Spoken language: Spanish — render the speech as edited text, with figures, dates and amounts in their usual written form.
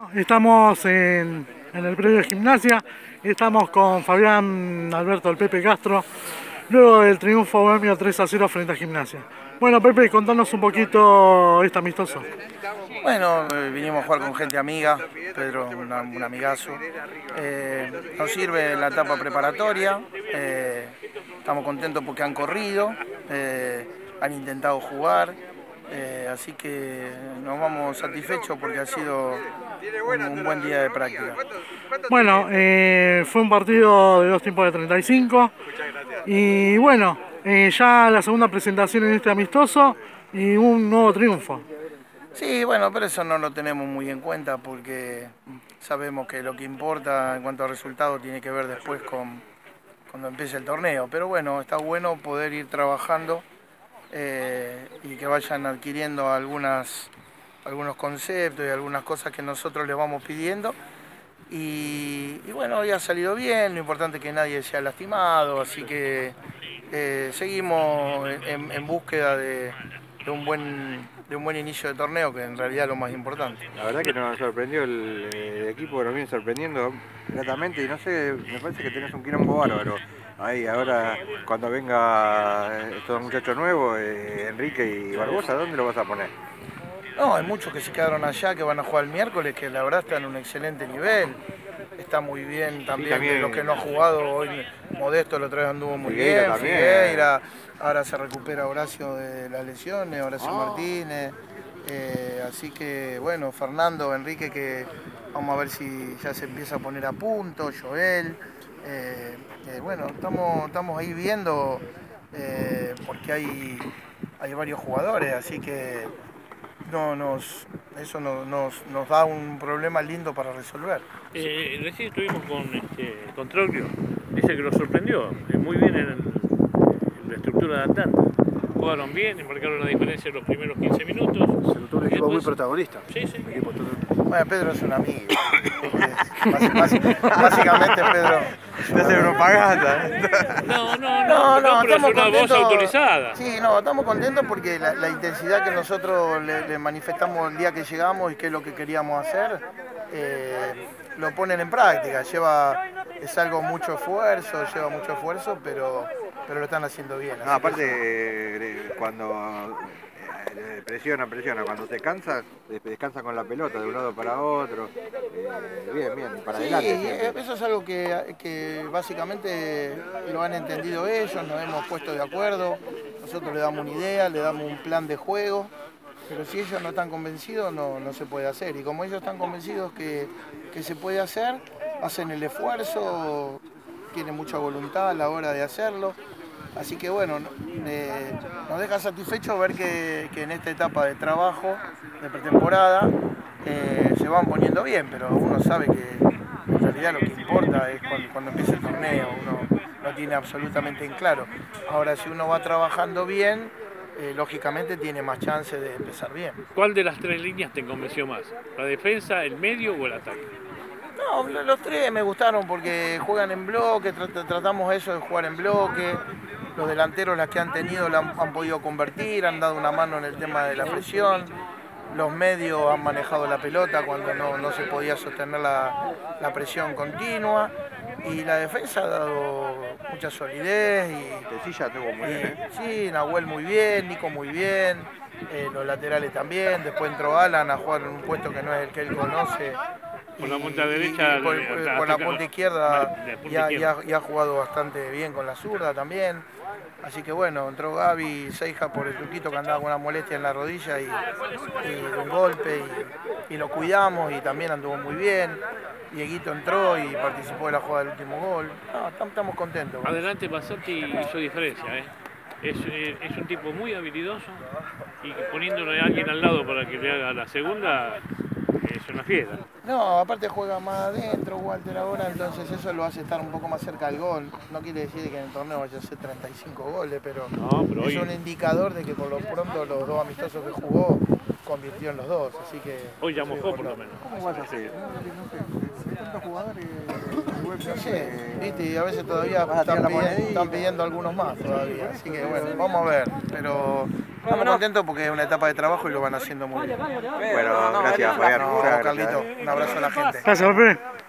Estamos en el predio de Gimnasia, estamos con Fabián Alberto el Pepe Castro, luego del triunfo bohemio 3-0 frente a Gimnasia. Bueno, Pepe, contanos un poquito este amistoso. Bueno, vinimos a jugar con gente amiga, Pedro, un amigazo. Nos sirve en la etapa preparatoria, estamos contentos porque han corrido, han intentado jugar, así que nos vamos satisfechos porque ha sido un buen día de práctica. Bueno, fue un partido de 2 tiempos de 35 y bueno, ya la segunda presentación en este amistoso y un nuevo triunfo. Sí, bueno, pero eso no lo tenemos muy en cuenta porque sabemos que lo que importa en cuanto a resultados tiene que ver después cuando empiece el torneo. Pero bueno, está bueno poder ir trabajando y que vayan adquiriendo algunos conceptos y algunas cosas que nosotros les vamos pidiendo. Y bueno, hoy ha salido bien, lo importante es que nadie se ha lastimado, así que seguimos en búsqueda de un buen inicio de torneo, que en realidad es lo más importante. La verdad que nos sorprendió el equipo, nos viene sorprendiendo gratamente y no sé, me parece que tenés un quilombo bárbaro. Ahí, ahora cuando venga estos muchachos nuevos, Enrique y Barbosa, ¿dónde lo vas a poner? No, hay muchos que se quedaron allá, que van a jugar el miércoles, que la verdad están en un excelente nivel. Está muy bien también, sí, también de los que no ha jugado hoy. Modesto el otro día anduvo muy bien, Figueira, ahora se recupera Horacio de las lesiones, Horacio Martínez. Así que bueno, Fernando, Enrique, que vamos a ver si ya se empieza a poner a punto, Joel. Bueno, estamos ahí viendo porque hay varios jugadores, así que eso nos da un problema lindo para resolver. Recién estuvimos con Troglio, dice que lo sorprendió muy bien en la estructura de Atlanta. Jugaron bien y marcaron la diferencia en los primeros 15 minutos. Se notó un equipo muy protagonista. Sí, sí. Bueno, Pedro es un amigo. Básicamente Pedro. Te hace propaganda. No, pero es una voz autorizada. Sí, no, estamos contentos porque la intensidad que nosotros le manifestamos el día que llegamos y qué es lo que queríamos hacer, lo ponen en práctica. Es algo mucho esfuerzo, lleva mucho esfuerzo, pero lo están haciendo bien. No, aparte, cuando presiona, cuando se cansa, descansa con la pelota de un lado para otro, bien, para adelante. Sí, eso es algo que básicamente lo han entendido ellos, nos hemos puesto de acuerdo, nosotros le damos una idea, le damos un plan de juego, pero si ellos no están convencidos no se puede hacer, y como ellos están convencidos que se puede hacer, hacen el esfuerzo, tienen mucha voluntad a la hora de hacerlo. Así que bueno, nos deja satisfechos ver que en esta etapa de trabajo, de pretemporada, se van poniendo bien, pero uno sabe que en realidad lo que importa es cuando empieza el torneo, uno lo tiene absolutamente en claro. Ahora, si uno va trabajando bien, lógicamente tiene más chance de empezar bien. ¿Cuál de las tres líneas te convenció más? ¿La defensa, el medio o el ataque? No, los tres me gustaron porque juegan en bloque, tratamos eso de jugar en bloque. Los delanteros, las que han tenido, han podido convertir, han dado una mano en el tema de la presión. Los medios han manejado la pelota cuando no se podía sostener la presión continua. Y la defensa ha dado mucha solidez. Tecilla estuvo muy bien. Sí, Nahuel muy bien, Nico muy bien, los laterales también. Después entró Alan a jugar en un puesto que no es el que él conoce. Por la punta derecha, por la punta izquierda, y ha jugado bastante bien con la zurda también. Así que bueno, entró Gaby Seija por el truquito que andaba con una molestia en la rodilla y un golpe y lo cuidamos y también anduvo muy bien. Dieguito entró y participó de la jugada del último gol. No, estamos contentos. Adelante Bassotti hizo diferencia, es un tipo muy habilidoso y poniéndole a alguien al lado para que le haga la segunda, es una fiera. No, aparte juega más adentro Walter ahora, entonces eso lo hace estar un poco más cerca del gol. No quiere decir que en el torneo vaya a ser 35 goles, pero es un indicador de que por lo pronto los dos amistosos que jugó convirtió en los dos, así que... Hoy ya mojó por lo menos. ¿Cómo vas a hacer? ¿Tantos jugadores? No sé, viste, y a veces todavía están pidiendo algunos más todavía, así que bueno, vamos a ver, pero Estamos contentos porque es una etapa de trabajo y lo van haciendo muy bien. Bueno, gracias, Fabián. No, Muchas gracias. Carlito, un abrazo a la gente. Gracias, Pepe.